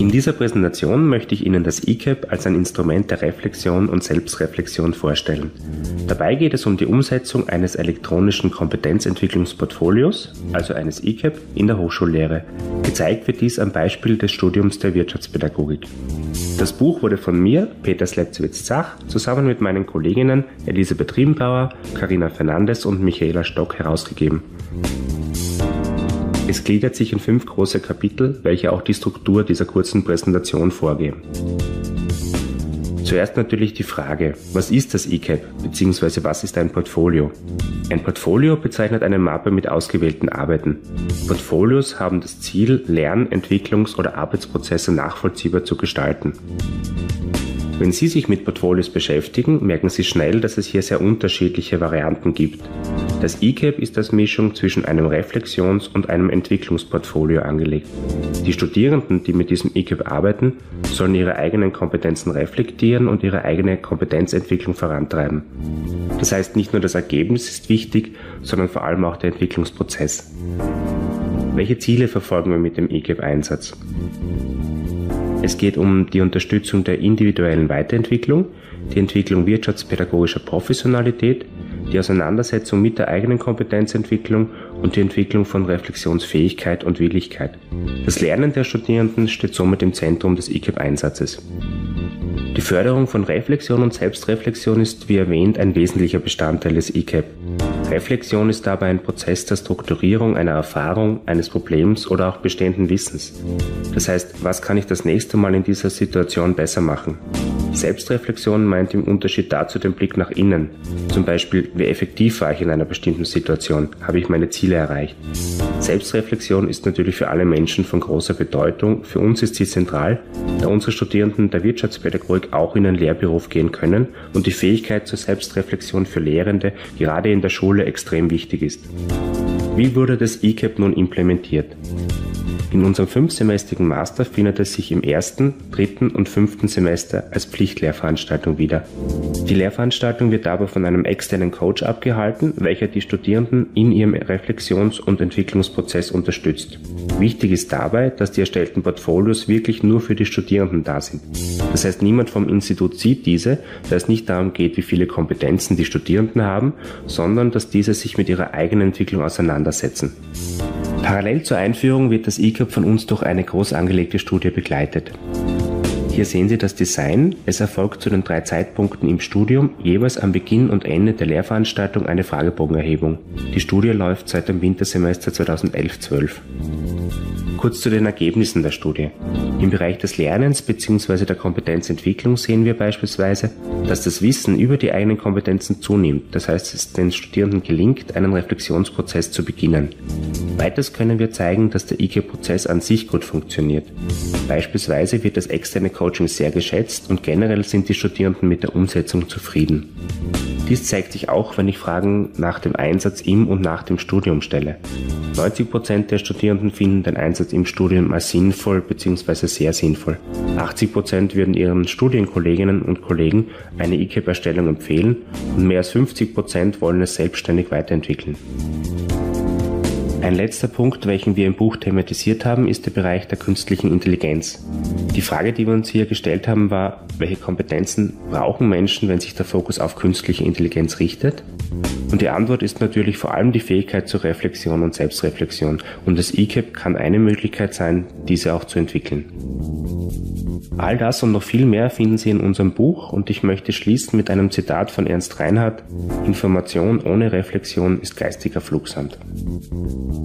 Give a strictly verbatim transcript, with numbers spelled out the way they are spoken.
In dieser Präsentation möchte ich Ihnen das I C A P als ein Instrument der Reflexion und Selbstreflexion vorstellen. Dabei geht es um die Umsetzung eines elektronischen Kompetenzentwicklungsportfolios, also eines I C A P, in der Hochschullehre. Gezeigt wird dies am Beispiel des Studiums der Wirtschaftspädagogik. Das Buch wurde von mir, Peter Slepcewitz-Zach, zusammen mit meinen Kolleginnen Elisabeth Riebenbauer, Carina Fernandes und Michaela Stock herausgegeben. Es gliedert sich in fünf große Kapitel, welche auch die Struktur dieser kurzen Präsentation vorgeben. Zuerst natürlich die Frage, was ist das I C A P bzw. was ist ein Portfolio? Ein Portfolio bezeichnet eine Mappe mit ausgewählten Arbeiten. Portfolios haben das Ziel, Lern-, Entwicklungs- oder Arbeitsprozesse nachvollziehbar zu gestalten. Wenn Sie sich mit Portfolios beschäftigen, merken Sie schnell, dass es hier sehr unterschiedliche Varianten gibt. Das I C A P ist als Mischung zwischen einem Reflexions- und einem Entwicklungsportfolio angelegt. Die Studierenden, die mit diesem I C A P arbeiten, sollen ihre eigenen Kompetenzen reflektieren und ihre eigene Kompetenzentwicklung vorantreiben. Das heißt, nicht nur das Ergebnis ist wichtig, sondern vor allem auch der Entwicklungsprozess. Welche Ziele verfolgen wir mit dem I C A P-Einsatz? Es geht um die Unterstützung der individuellen Weiterentwicklung, die Entwicklung wirtschaftspädagogischer Professionalität, die Auseinandersetzung mit der eigenen Kompetenzentwicklung und die Entwicklung von Reflexionsfähigkeit und Willigkeit. Das Lernen der Studierenden steht somit im Zentrum des I C A P-Einsatzes. Die Förderung von Reflexion und Selbstreflexion ist, wie erwähnt, ein wesentlicher Bestandteil des I C A P. Reflexion ist dabei ein Prozess der Strukturierung einer Erfahrung, eines Problems oder auch bestehenden Wissens. Das heißt, was kann ich das nächste Mal in dieser Situation besser machen? Selbstreflexion meint im Unterschied dazu den Blick nach innen. Zum Beispiel, wie effektiv war ich in einer bestimmten Situation? Habe ich meine Ziele erreicht? Selbstreflexion ist natürlich für alle Menschen von großer Bedeutung. Für uns ist sie zentral, da unsere Studierenden der Wirtschaftspädagogik auch in einen Lehrberuf gehen können und die Fähigkeit zur Selbstreflexion für Lehrende gerade in der Schule extrem wichtig ist. Wie wurde das I C A P nun implementiert? In unserem fünfsemestrigen Master findet es sich im ersten, dritten und fünften Semester als Pflichtlehrveranstaltung wieder. Die Lehrveranstaltung wird dabei von einem externen Coach abgehalten, welcher die Studierenden in ihrem Reflexions- und Entwicklungsprozess unterstützt. Wichtig ist dabei, dass die erstellten Portfolios wirklich nur für die Studierenden da sind. Das heißt, niemand vom Institut sieht diese, da es nicht darum geht, wie viele Kompetenzen die Studierenden haben, sondern dass diese sich mit ihrer eigenen Entwicklung auseinandersetzen. Parallel zur Einführung wird das I C A P von uns durch eine groß angelegte Studie begleitet. Hier sehen Sie das Design. Es erfolgt zu den drei Zeitpunkten im Studium, jeweils am Beginn und Ende der Lehrveranstaltung eine Fragebogenerhebung. Die Studie läuft seit dem Wintersemester zweitausendelf zwölf. Kurz zu den Ergebnissen der Studie. Im Bereich des Lernens bzw. der Kompetenzentwicklung sehen wir beispielsweise, dass das Wissen über die eigenen Kompetenzen zunimmt. Das heißt, es den Studierenden gelingt, einen Reflexionsprozess zu beginnen. Weiters können wir zeigen, dass der I C A P-Prozess an sich gut funktioniert. Beispielsweise wird das externe Coaching sehr geschätzt und generell sind die Studierenden mit der Umsetzung zufrieden. Dies zeigt sich auch, wenn ich Fragen nach dem Einsatz im und nach dem Studium stelle. neunzig Prozent der Studierenden finden den Einsatz im Studium als sinnvoll bzw. sehr sinnvoll. achtzig Prozent würden ihren Studienkolleginnen und Kollegen eine I C A P-Erstellung empfehlen und mehr als fünfzig Prozent wollen es selbstständig weiterentwickeln. Ein letzter Punkt, welchen wir im Buch thematisiert haben, ist der Bereich der künstlichen Intelligenz. Die Frage, die wir uns hier gestellt haben, war, welche Kompetenzen brauchen Menschen, wenn sich der Fokus auf künstliche Intelligenz richtet? Und die Antwort ist natürlich vor allem die Fähigkeit zur Reflexion und Selbstreflexion. Und das I C A P kann eine Möglichkeit sein, diese auch zu entwickeln. All das und noch viel mehr finden Sie in unserem Buch und ich möchte schließen mit einem Zitat von Ernst Reinhardt: Information ohne Reflexion ist geistiger Flugsand.